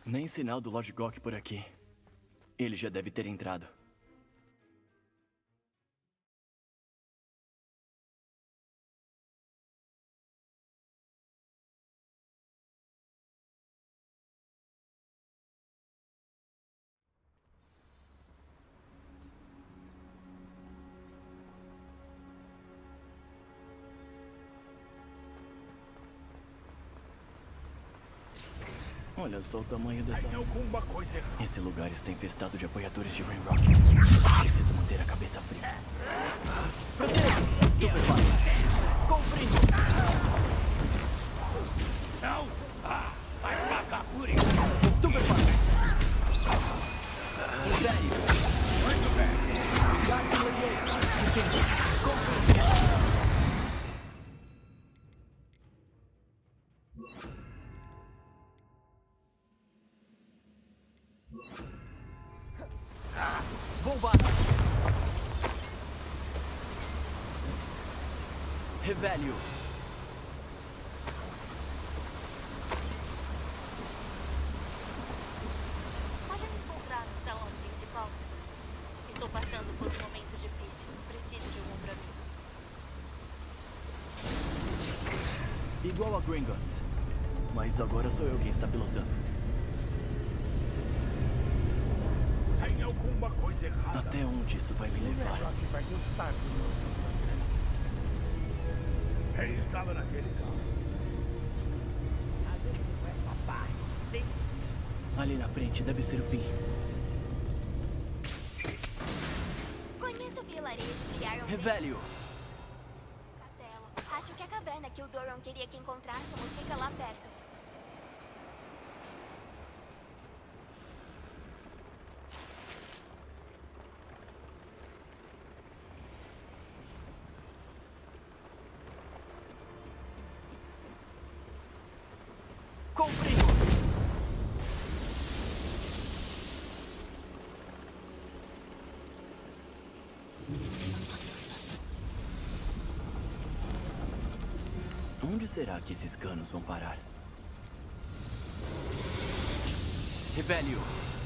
Nem sinal do Lord Gok por aqui. Ele já deve ter entrado. Olha só o tamanho dessa... Tem alguma coisa errada. Esse lugar está infestado de apoiadores de Ranrock. Preciso manter a cabeça fria. Estupefacto! Confringo! Não! Vai pagar por isso! Estupefacto! Velho! Muito bem! Confringo! Bombado! Revelio! Pode me encontrar no salão principal? Estou passando por um momento difícil. Preciso de um ombro amigo. Igual a Gringotts. Mas agora sou eu quem está pilotando. Tem alguma coisa errada. Até onde isso vai me levar? Ranrock vai gostar do nosso. Ele estava naquele carro. Ali na frente deve ser o fim. Conheço o vilarejo de Iron Revelio! Castelo. Acho que a caverna que o Doran queria que encontrássemos fica lá perto. Confringo! Onde será que esses canos vão parar? Revelio!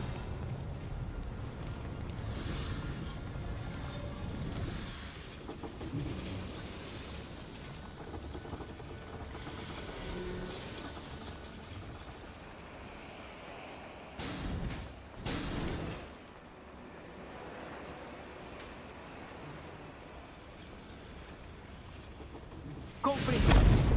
Confringo!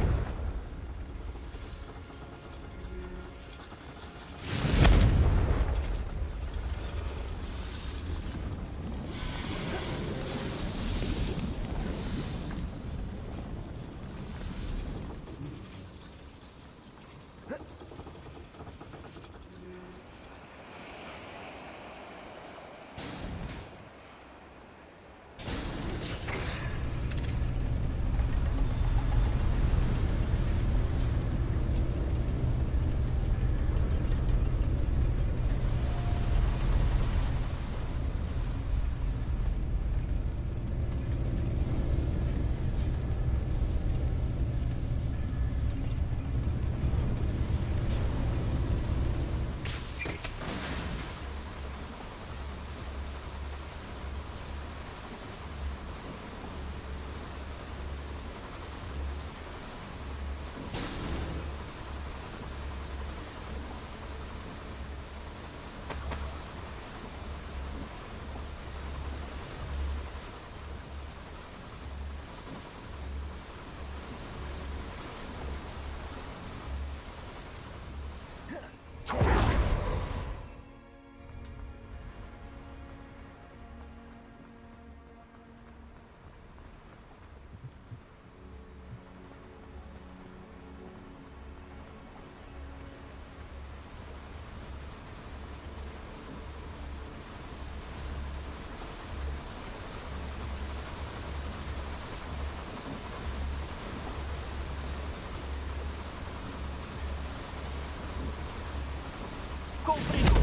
Confringo!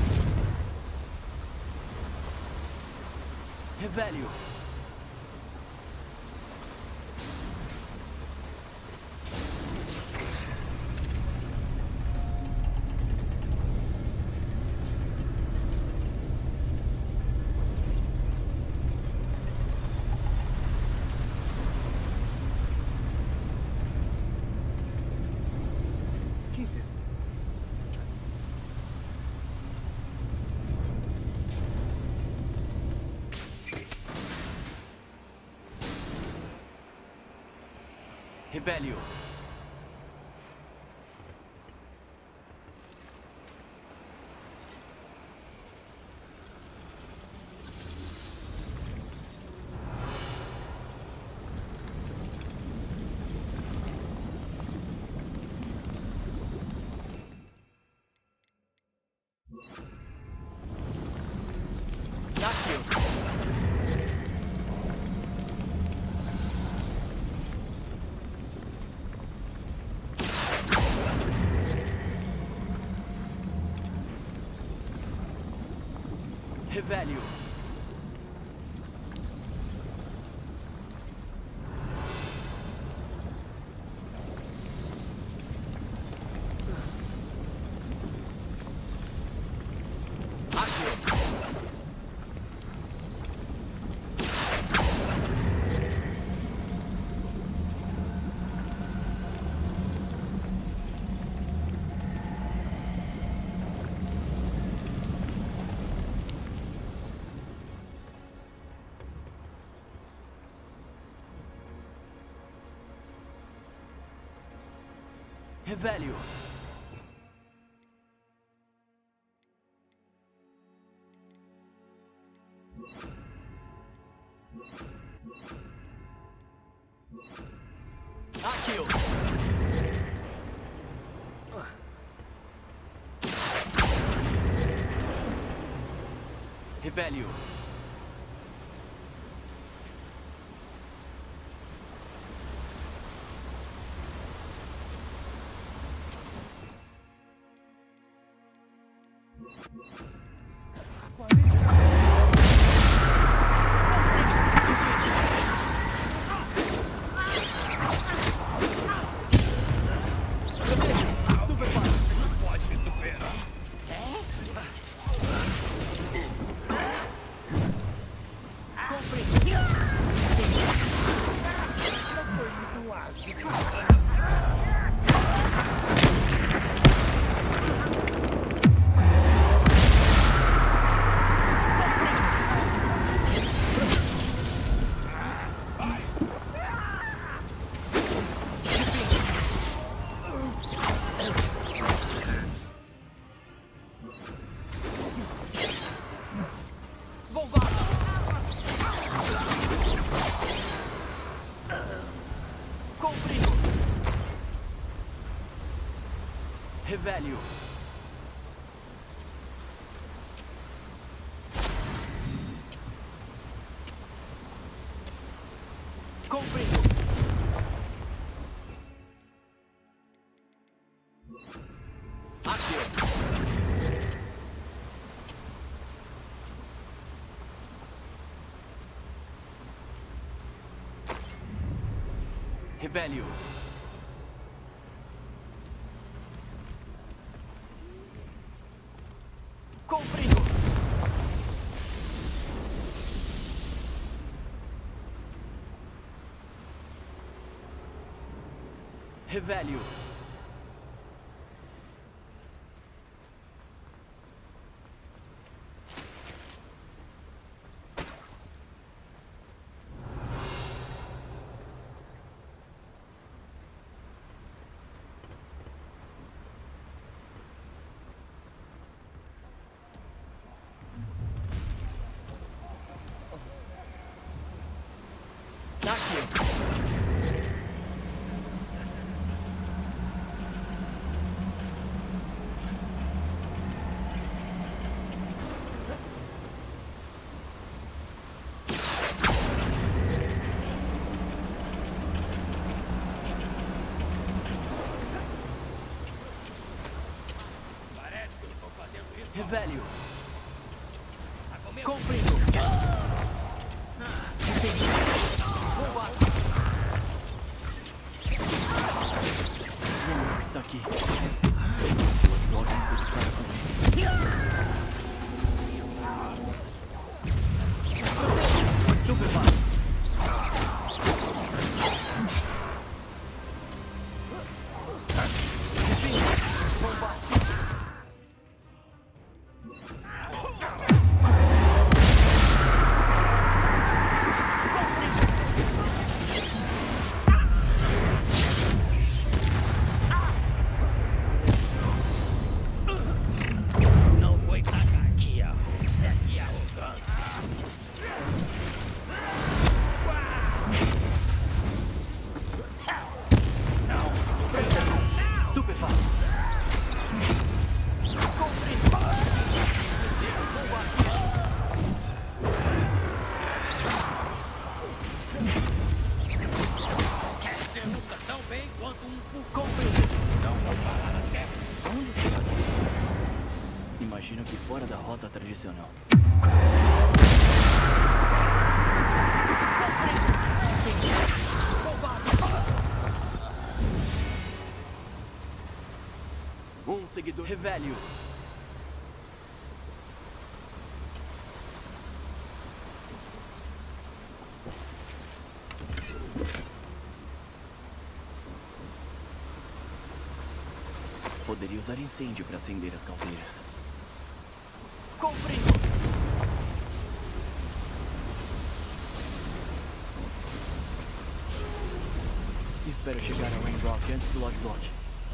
Revelio! Revelio. Revelio. Revelio. Accio. Revelio. Revelio. Comprido. Accio. Revelio. Comprido. Revelio. Revelio. Comprido. Vamos, está aqui. Logo Super. tão bem quanto um pulgão. Compreendido. Não vou parar até... Onde será que se vai? Imagino que fora da rota tradicional. Um seguidor. Revelio. Poderia usar incêndio para acender as caldeiras. Compreendo. Espero chegar a Rain Rock antes do Lodgeblock.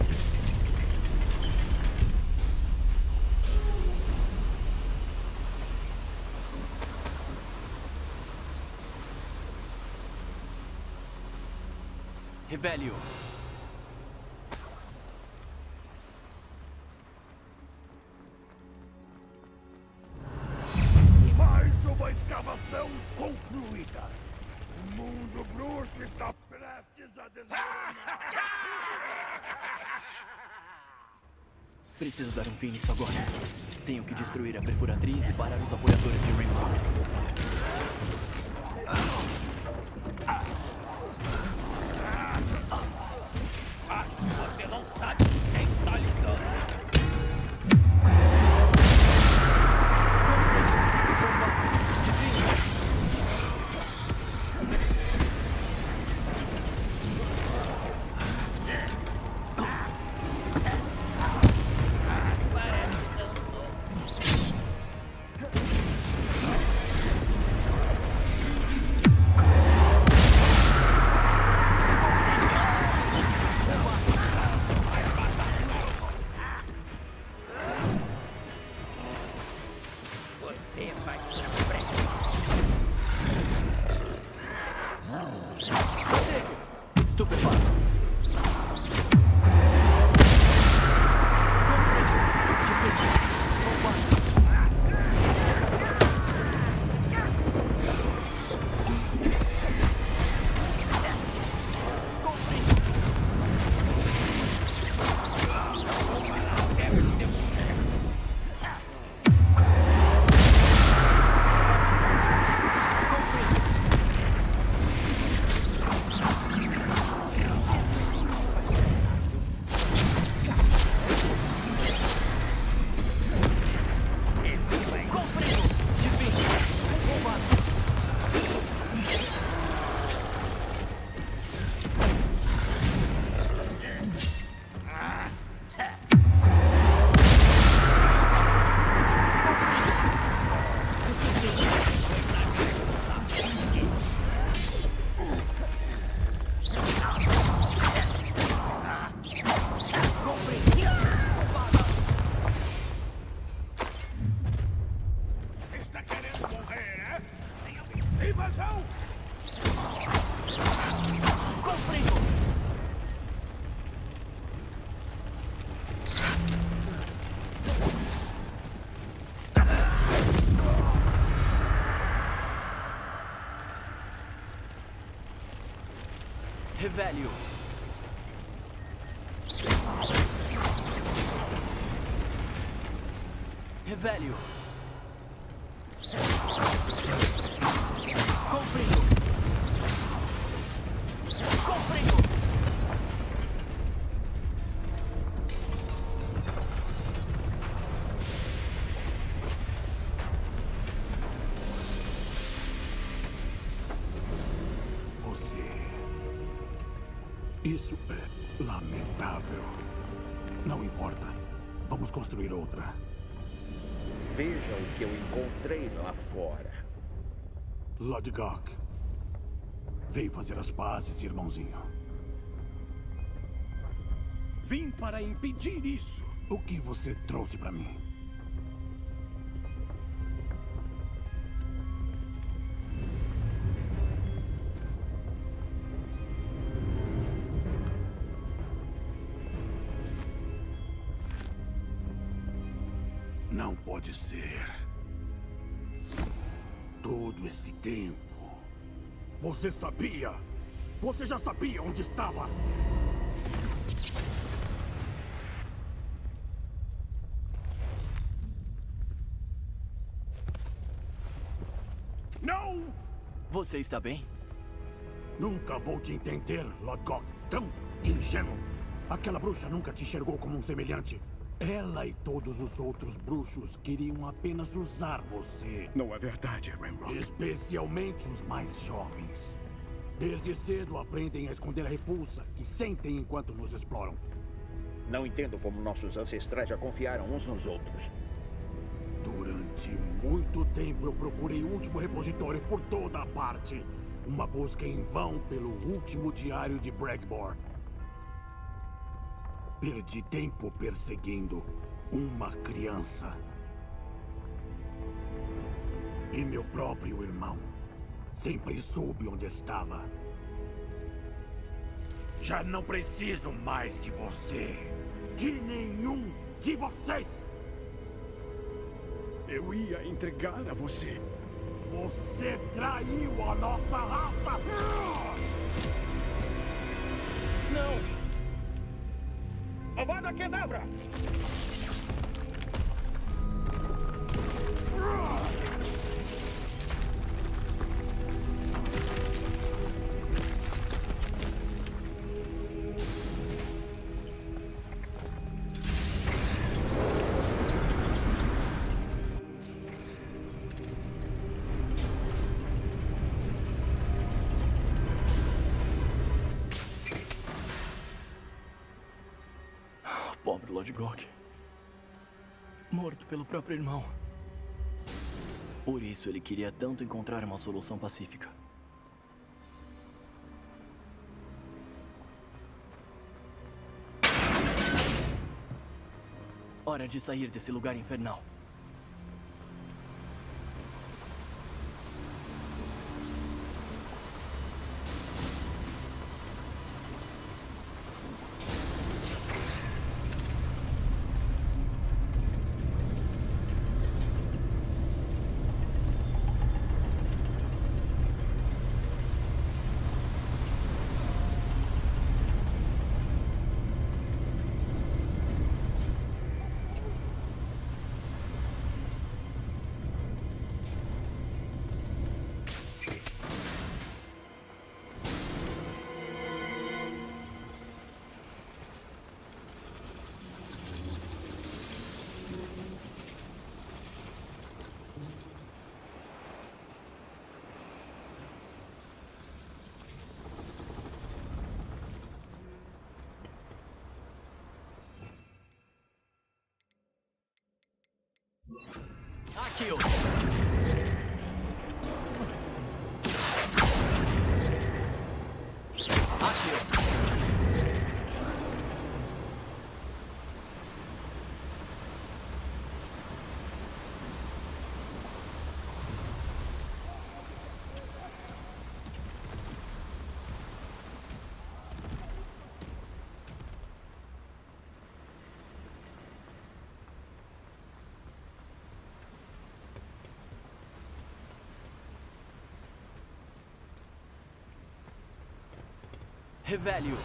Revelio. Mais uma escavação concluída. O mundo bruxo está prestes a desmoronar. Preciso dar um fim nisso agora. Tenho que destruir a perfuratriz e parar os apoiadores de Rain Rock. Acho que você não sabe com quem está lidando. Você vai pra frente. Estupefato. Está querendo morrer, é? Invasão! Compreendo. Revelio. Revelio. Compreendo. Compreendo. Você... Isso é lamentável. Não importa. Vamos construir outra. Veja o que eu encontrei lá fora. Lodgok. Veio fazer as pazes, irmãozinho. Vim para impedir isso. O que você trouxe pra mim? Não pode ser. Todo esse tempo. Você sabia? Você já sabia onde estava? Você está bem? Nunca vou te entender, Lodgok. Tão ingênuo. Aquela bruxa nunca te enxergou como um semelhante. Ela e todos os outros bruxos queriam apenas usar você. Não é verdade, Ranrock. Especialmente os mais jovens. Desde cedo aprendem a esconder a repulsa que sentem enquanto nos exploram. Não entendo como nossos ancestrais já confiaram uns nos outros. Durante muito tempo eu procurei o último repositório por toda a parte. Uma busca em vão pelo último diário de Bragbor. Perdi tempo perseguindo uma criança. E meu próprio irmão sempre soube onde estava. Já não preciso mais de você. De nenhum de vocês! Eu ia entregar a você. Você traiu a nossa raça! Não! Avada Kedavra! Pobre Lodgok. Morto pelo próprio irmão. Por isso ele queria tanto encontrar uma solução pacífica. Hora de sair desse lugar infernal. Aqui, ó. Aqui, ó. Revelio.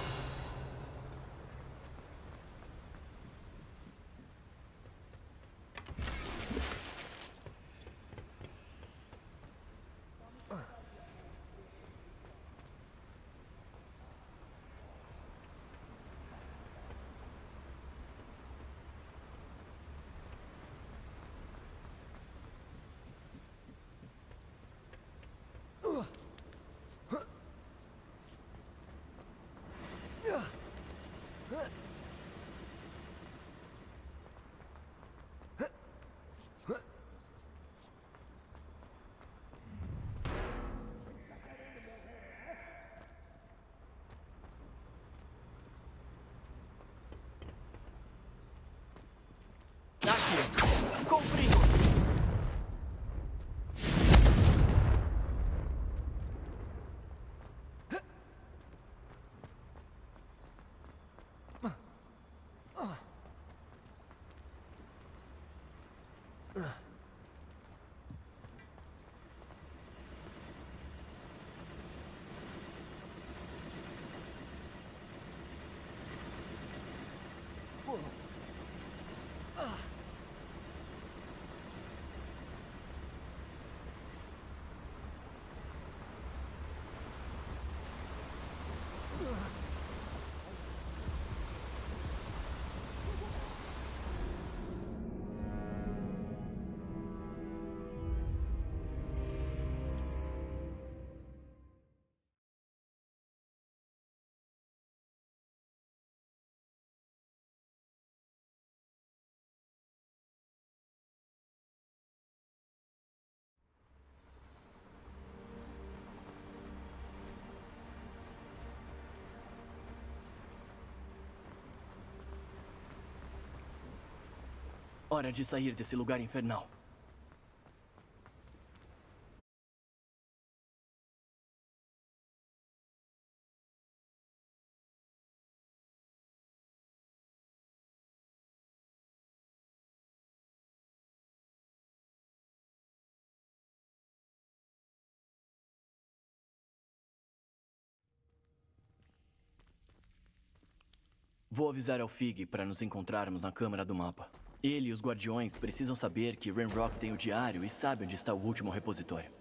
Aqui, confringo. Hora de sair desse lugar infernal. Vou avisar ao Fig para nos encontrarmos na câmara do mapa. Ele e os guardiões precisam saber que Ranrock tem o diário e sabe onde está o último repositório.